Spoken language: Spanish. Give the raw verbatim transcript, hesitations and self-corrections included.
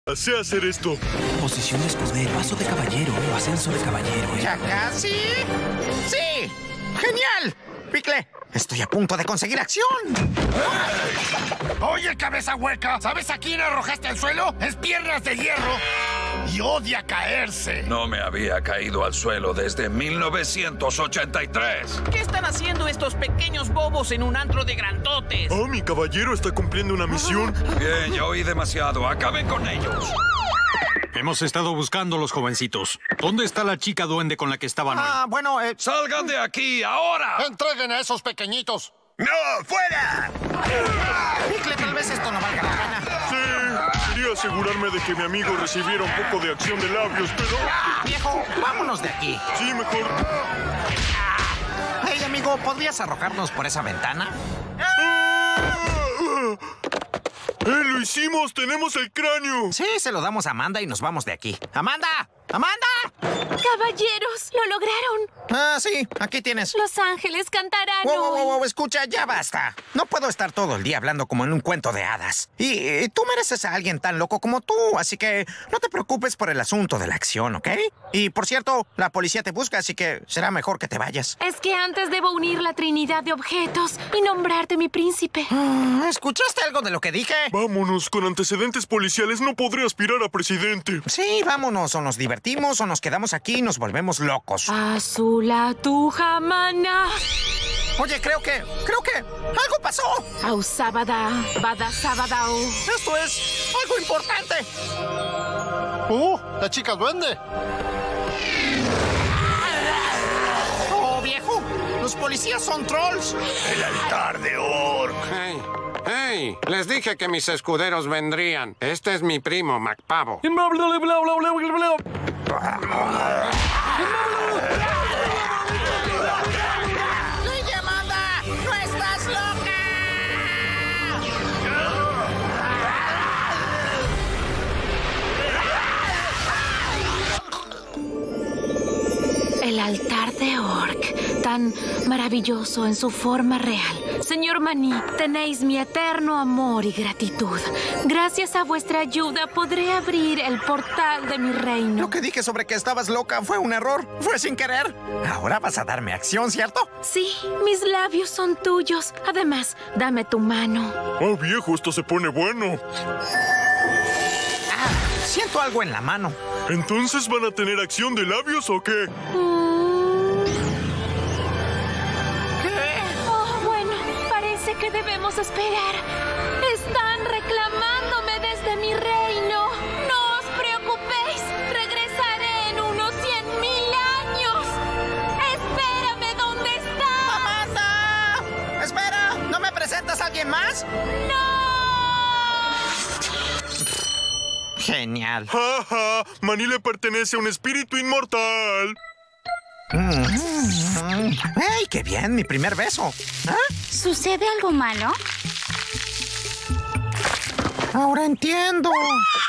Sé hacer esto. Posición de escudero, paso de caballero, ascenso de caballero. ¿eh? ¿Ya casi? ¡Sí! ¡Genial! Pickle, estoy a punto de conseguir acción. Oye, cabeza hueca, ¿sabes a quién arrojaste al suelo? Es Piernas de Hierro y odia caerse. No me había caído al suelo desde mil novecientos ochenta y tres. ¿Qué están haciendo estos pequeños bobos en un antro de grandotes? Oh, mi caballero está cumpliendo una misión. Bien, ya oí demasiado. Acaben con ellos. Hemos estado buscando los jovencitos. ¿Dónde está la chica duende con la que estaban hoy? Ah, bueno, eh... ¡Salgan de aquí, ahora! ¡Entreguen a esos pequeñitos! ¡No, fuera! Pickle, tal vez esto no valga la pena. Sí, quería asegurarme de que mi amigo recibiera un poco de acción de labios, pero... Viejo, vámonos de aquí. Sí, mejor. Hey, amigo, ¿podrías arrojarnos por esa ventana? ¡Eh, lo hicimos! ¡Tenemos el cráneo! Sí, se lo damos a Amanda y nos vamos de aquí. ¡Amanda! ¡Amanda! ¡Caballeros! ¡Lo lograron! Ah, sí, aquí tienes. Los ángeles cantarán Wow, wow, hoy. wow, escucha, ya basta. No puedo estar todo el día hablando como en un cuento de hadas. Y, y tú mereces a alguien tan loco como tú, así que no te preocupes por el asunto de la acción, ¿ok? Y, por cierto, la policía te busca, así que será mejor que te vayas. Es que antes debo unir la trinidad de objetos y nombrarte mi príncipe. Ah, ¿escuchaste algo de lo que dije? Vámonos, con antecedentes policiales no podré aspirar a presidente. Sí, vámonos, o nos divertimos o nos quedamos aquí y nos volvemos locos. Azula tu jamana. Oye, creo que, creo que algo pasó. Ausabada, bada sabadao. Esto es algo importante. ¡Uh! ¡La chica duende! Oh, viejo, los policías son trolls. El altar de Orc. ¡Hey! ¡Hey! Les dije que mis escuderos vendrían. Este es mi primo, MacPavo. ¡Oye, Amanda! ¡No estás loca! El altar de Orc, tan maravilloso en su forma real. Señor Maní, tenéis mi eterno amor y gratitud. Gracias a vuestra ayuda podré abrir el portal de mi reino. Lo que dije sobre que estabas loca fue un error. Fue sin querer. Ahora vas a darme acción, ¿cierto? Sí, mis labios son tuyos. Además, dame tu mano. Oh, viejo, esto se pone bueno. Ah, siento algo en la mano. ¿Entonces van a tener acción de labios o qué? Mm. ¿Qué? Oh, bueno, parece que debemos esperar. Están reclamándome desde mi reino. No os preocupéis. Regresaré en unos cien mil años. Espérame, ¿dónde estás? ¡Amanda! ¡Espera! ¿No me presentas a alguien más? ¡No! Genial. ¡Ja, ja! Maní le pertenece a un espíritu inmortal. Mm. ¡Ey, qué bien! Mi primer beso. ¿Ah? ¿Sucede algo malo? Ahora entiendo.